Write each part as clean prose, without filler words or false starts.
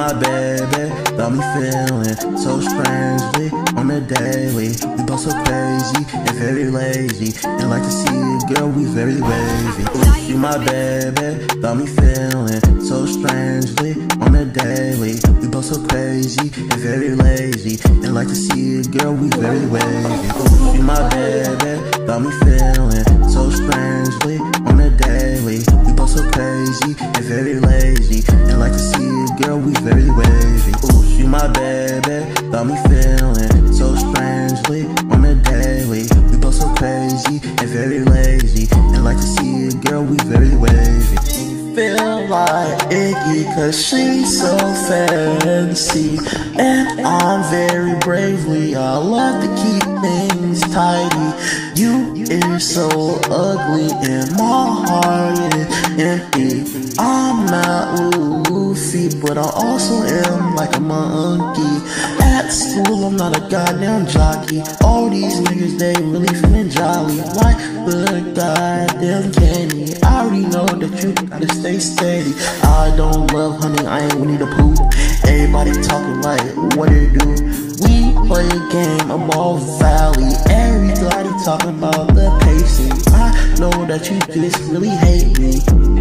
my baby, got me feeling so strangely on the daily. We both so crazy and very lazy, and like to see it, girl, we very wavy. Ooh, you my baby, got me feeling so strangely on the daily. We both so crazy and very lazy, and like to see it, girl, we very wavy. Ooh, you my baby, got me feeling so strangely on the daily. We both so crazy and very lazy, and like to see it, girl, we very wavy. Ooh, she my baby, got me feeling so strangely on the daily. We both so crazy and very lazy, and like to see it, girl, we very wavy. Feel like Iggy cause she's so fancy, and I'm very bravely, I love to keep things tidy. You is so ugly and my heart is empty. I'm not Luffy, but I also am like a monkey. At school I'm not a goddamn jockey. All these niggas, they really feeling jolly, like the goddamn candy. I already know that you gotta stay steady. I don't love honey, I ain't Winnie the Pooh. Everybody talking like what it do. We play a game about Valley. Everybody talking about the pacing. I know that you just really hate me.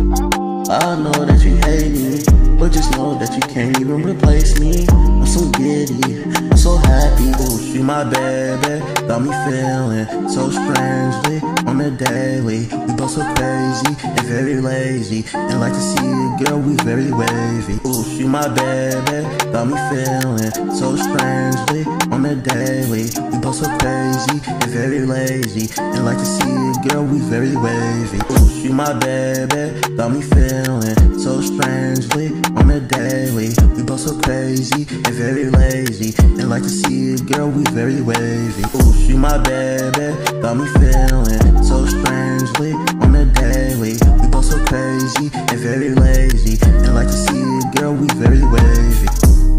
I know that you hate me, but just know that you can't even replace me. I'm so giddy, I'm so happy. Ooh, she my baby, got me feeling so strangely on the daily. We both so crazy and very lazy, and like to see it, girl, we very wavy. Ooh, she my baby, got me feeling so strangely on the daily. We both so crazy and very lazy, and like to see it, girl, we very wavy. Ooh, she my baby, got me feeling so strangely on the daily. We both so crazy and very lazy, and like to see it, girl, we very wavy. Ooh, she my baby, got me feeling so strangely on the daily. We both so crazy and very lazy, and like to see it, girl, we very wavy.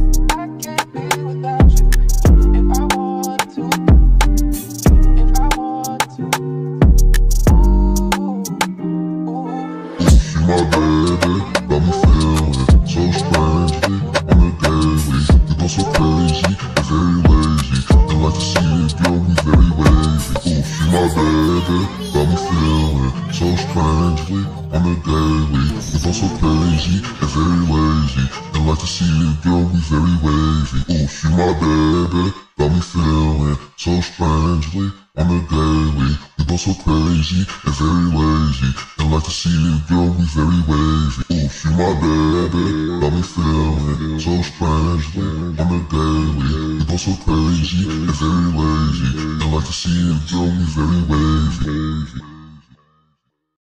My baby, got me feeling so strangely on the daily. We both so crazy and very lazy, and like to see it, girl, we very wavy. Ooh, she my baby, got me feeling so strangely on the daily. We both so crazy and very lazy, and like to see it, girl, we very wavy. Ooh, she my baby, got me feeling so strangely on the daily. We both so crazy and very lazy, and like to see it, girl, we very wavy. Ooh, she my baby, got me feeling so strangely on the daily. We both so crazy and very lazy, and like to see it, girl, we very wavy.